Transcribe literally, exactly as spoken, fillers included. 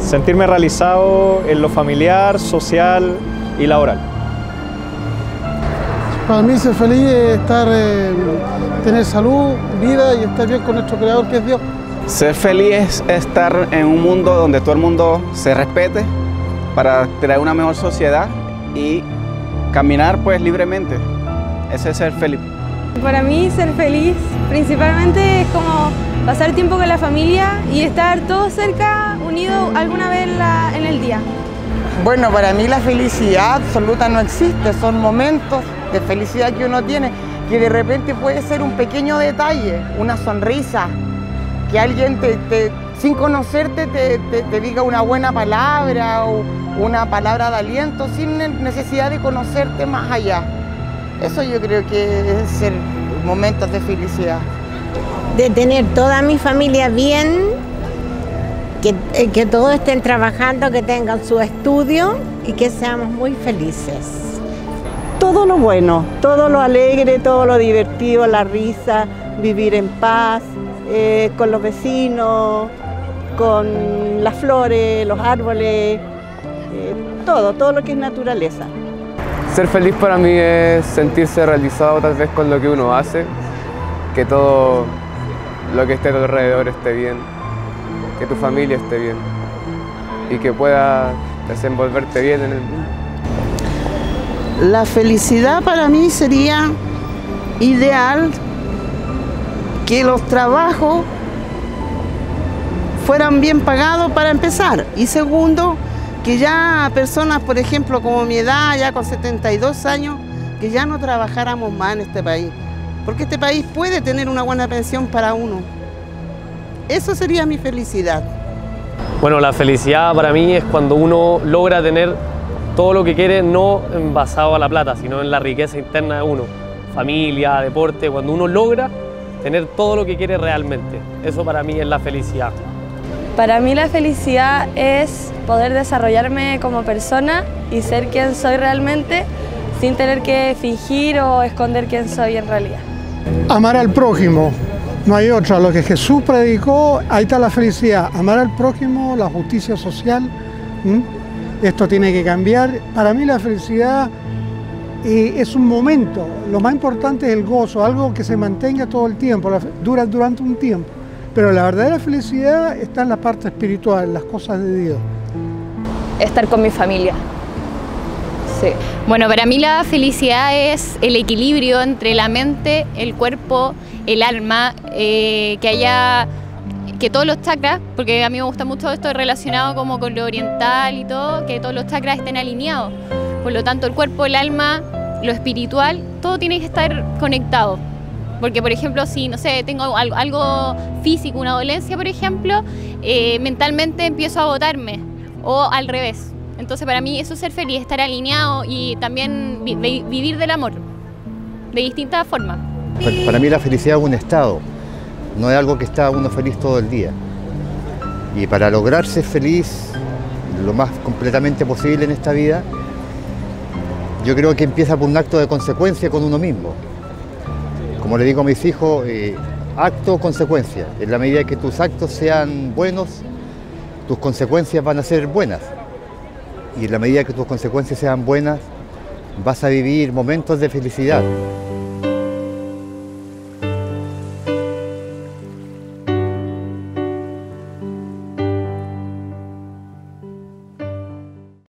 sentirme realizado en lo familiar, social y laboral. Para mí ser feliz es estar, eh, tener salud, vida y estar bien con nuestro creador que es Dios. Ser feliz es estar en un mundo donde todo el mundo se respete para crear una mejor sociedad y caminar pues libremente. Ese es ser feliz. Para mí ser feliz principalmente es como pasar tiempo con la familia y estar todos cerca, unidos alguna vez en, la, en el día. Bueno, para mí la felicidad absoluta no existe, son momentos de felicidad que uno tiene, que de repente puede ser un pequeño detalle, una sonrisa, que alguien te, te, sin conocerte te, te, te diga una buena palabra o una palabra de aliento, sin necesidad de conocerte más allá. Eso yo creo que es ser momentos de felicidad. De tener toda mi familia bien, que, que todos estén trabajando, que tengan su estudio y que seamos muy felices. Todo lo bueno, todo lo alegre, todo lo divertido, la risa, vivir en paz, eh, con los vecinos, con las flores, los árboles, eh, todo, todo lo que es naturaleza. Ser feliz para mí es sentirse realizado tal vez con lo que uno hace, que todo lo que esté a tu alrededor esté bien, que tu familia esté bien y que puedas desenvolverte bien en el mundo. La felicidad para mí sería ideal que los trabajos fueran bien pagados para empezar y segundo, que ya personas, por ejemplo, como mi edad, ya con setenta y dos años, que ya no trabajáramos más en este país, porque este país puede tener una buena pensión para uno. Eso sería mi felicidad. Bueno, la felicidad para mí es cuando uno logra tener todo lo que quiere, no basado a la plata, sino en la riqueza interna de uno. Familia, deporte, cuando uno logra tener todo lo que quiere realmente. Eso para mí es la felicidad. Para mí la felicidad es poder desarrollarme como persona y ser quien soy realmente sin tener que fingir o esconder quién soy en realidad. Amar al prójimo, no hay otra. Lo que Jesús predicó, ahí está la felicidad. Amar al prójimo, la justicia social. ¿Mm? Esto tiene que cambiar. Para mí la felicidad eh, es un momento. Lo más importante es el gozo, algo que se mantenga todo el tiempo, dura durante un tiempo. Pero la verdadera felicidad está en la parte espiritual, en las cosas de Dios. Estar con mi familia. Sí. Bueno, para mí la felicidad es el equilibrio entre la mente, el cuerpo, el alma, eh, que haya, que todos los chakras, porque a mí me gusta mucho esto relacionado como con lo oriental y todo, que todos los chakras estén alineados. Por lo tanto, el cuerpo, el alma, lo espiritual, todo tiene que estar conectado. Porque, por ejemplo, si, no sé, tengo algo, algo físico, una dolencia, por ejemplo, eh, mentalmente empiezo a agotarme, o al revés. Entonces, para mí eso es ser feliz, estar alineado y también vi vivir del amor, de distintas formas. Para mí la felicidad es un estado, no es algo que está uno feliz todo el día. Y para lograr ser feliz lo más completamente posible en esta vida, yo creo que empieza por un acto de consecuencia con uno mismo. Como le digo a mis hijos, eh, acto o consecuencia. En la medida que tus actos sean buenos, tus consecuencias van a ser buenas. Y en la medida que tus consecuencias sean buenas, vas a vivir momentos de felicidad.